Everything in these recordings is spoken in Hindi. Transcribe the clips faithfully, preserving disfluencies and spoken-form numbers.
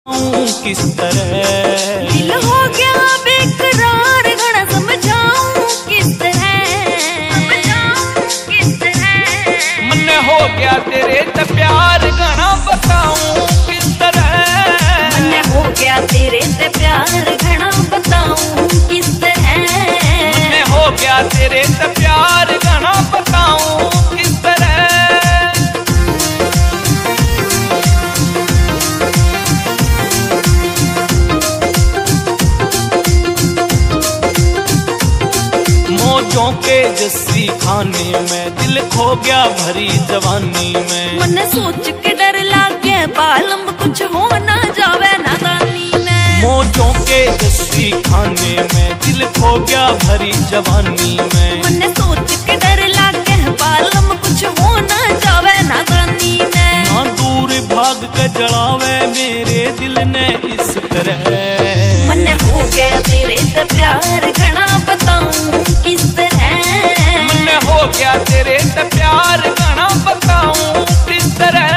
किस तरह दिल हो गया बेकरार, घना समझाऊं किस तरह, समझाऊं किस तरह। मन हो गया तेरे ते प्यार, घना बताऊं किस तरह। मन हो गया तेरे ते प्यार, घना बताऊं किस तरह। मन हो गया तेरे ते प्यार, घना बताऊं किस तरह। मौजों के जस्सी खाने में दिल खो गया भरी जवानी में। मन सोच के डर लागे बालम, कुछ हो ना जावे नादानी में। मौजों के जस्सी खाने में दिल खो गया भरी जवानी में। मन सोच के डर लागे बालम, कुछ हो ना जावे नादानी में। ना दूर भाग के जलावे मेरे दिल ने इस तरह। मन हो गया तेरे ते प्यार, घना बताऊं किस तरह। मन हो गया तेरे ते प्यार, घना बताऊं किस तरह।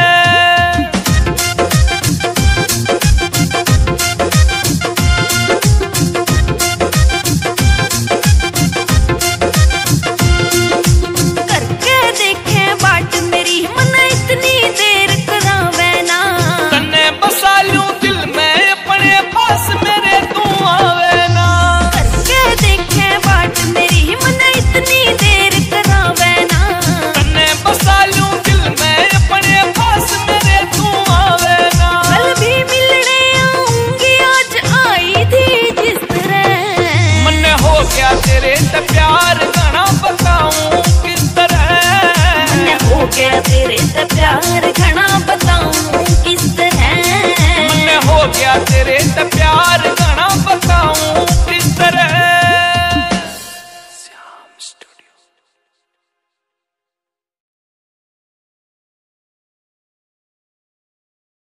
करके देखे बाट मेरी, मन इतनी देर करावे ना। तन्ने बसा लूं दिल में अपने पास, मेरे तू आवे ना। करके देखे बाट मेरी, मन इतनी देर करावे ना। तन्ने बसा लूं दिल में अपने पास, मेरे तू आवे ना। कल भी मिलने आऊंगी, आज आई थी जिस तरह। मन हो गया तेरे ते प्यार, घना बताऊं किस तरह। मन हो गया तेरे ते प्यार, घना बताऊं किस तरह। मन हो गया तेरे ते प्यार, घना